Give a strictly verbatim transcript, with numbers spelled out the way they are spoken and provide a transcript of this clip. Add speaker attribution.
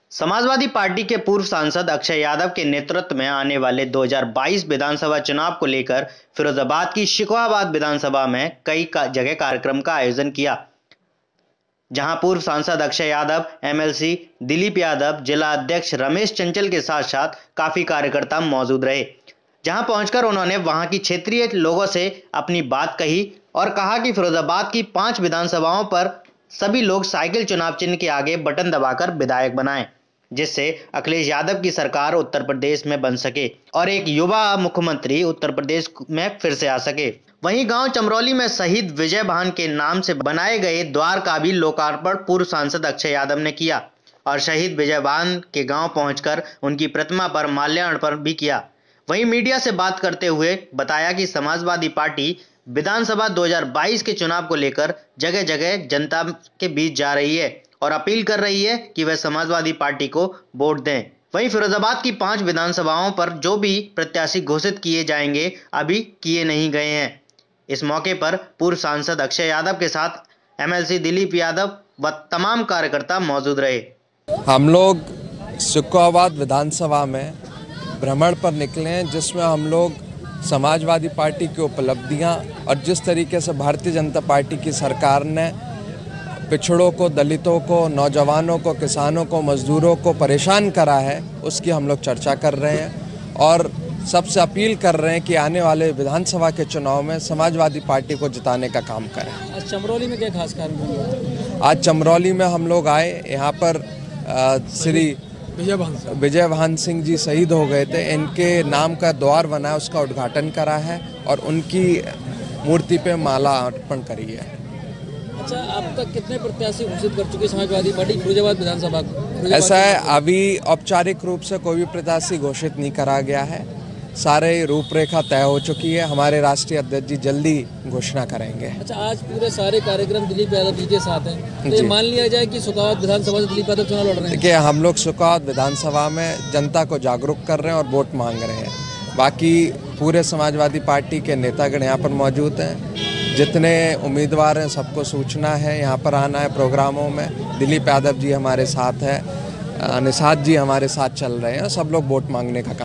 Speaker 1: Samajwadi party के पूर्व सांसद अक्षय यादव के नेतृत्व में आने वाले दो हज़ार बाईस विधानसभा चुनाव को लेकर फिरोजाबाद की शिकवाबाद विधानसभा में कई का जगह कार्यक्रम का आयोजन किया, जहां पूर्व सांसद अक्षय यादव, एमएलसी दिलीप यादव, जिला अध्यक्ष रमेश चंचल के साथ साथ काफी कार्यकर्ता मौजूद रहे। जहां पहुंचकर उन्होंने वहां की क्षेत्रीय लोगों से अपनी बात कही और कहा कि फिरोजाबाद की पांच विधानसभाओं पर सभी लोग साइकिल चुनाव चिन्ह के आगे बटन दबाकर विधायक बनाएं, जिससे अखिलेश यादव की सरकार उत्तर प्रदेश में बन सके और एक युवा मुख्यमंत्री उत्तर प्रदेश में फिर से आ सके। वहीं गांव चमरौली में शहीद विजय भान के नाम से बनाए गए द्वार का भी लोकार्पण पूर्व सांसद अक्षय यादव ने किया और शहीद विजय भान के गांव पहुंचकर उनकी प्रतिमा पर माल्यार्पण भी किया। वहीं मीडिया से बात करते हुए बताया कि समाजवादी पार्टी विधानसभा दो हज़ार बाईस के चुनाव को लेकर जगह जगह जनता के बीच जा रही है और अपील कर रही है कि वह समाजवादी पार्टी को वोट दें। वहीं फिरोजाबाद की पांच विधानसभाओं पर जो भी प्रत्याशी घोषित किए जाएंगे अभी किए नहीं गए हैं। इस मौके पर पूर्व सांसद अक्षय यादव के साथ एमएलसी दिलीप यादव व तमाम कार्यकर्ता मौजूद रहे।
Speaker 2: हम लोग शिकवाबाद विधानसभा में भ्रमण पर निकले हैं, जिसमें हम लोग समाजवादी पार्टी की उपलब्धियां और जिस तरीके से भारतीय जनता पार्टी की सरकार ने पिछड़ों को, दलितों को, नौजवानों को, किसानों को, मजदूरों को परेशान करा है, उसकी हम लोग चर्चा कर रहे हैं और सबसे अपील कर रहे हैं कि आने वाले विधानसभा के चुनाव में समाजवादी पार्टी को जिताने का काम करें।
Speaker 3: आज चमरौली में क्या खास कारण हुआ?
Speaker 2: आज चमरौली में हम लोग आए, यहाँ पर आ, श्री विजय भान सिंह जी शहीद हो गए थे, इनके नाम का द्वार बना है, उसका उद्घाटन करा है और उनकी मूर्ति पे माला अर्पण करी है।
Speaker 3: अच्छा, अब तक कितने प्रत्याशी घोषित कर चुके समाजवादी पार्टी फिरोजाबाद विधानसभा को?
Speaker 2: ऐसा है, अभी औपचारिक रूप से कोई भी प्रत्याशी घोषित नहीं करा गया है, सारे रूपरेखा तय हो चुकी है। हमारे राष्ट्रीय अध्यक्ष जी जल्दी घोषणा करेंगे।
Speaker 3: अच्छा, आज पूरे सारे कार्यक्रम दिलीप यादव जी के साथ हैं, तो ये मान लिया जाए कि शिकवाबाद विधानसभा से दिलीप यादव चुनाव लड़ रहे हैं?
Speaker 2: देखिए, हम लोग शिकवाबाद विधानसभा में जनता को जागरूक कर रहे हैं और वोट मांग रहे हैं। बाकी पूरे समाजवादी पार्टी के नेतागण यहाँ पर मौजूद हैं, जितने उम्मीदवार हैं सबको सूचना है, यहाँ पर आना है प्रोग्रामों में। दिलीप यादव जी हमारे साथ है, निषाद जी हमारे साथ चल रहे हैं, सब लोग वोट मांगने का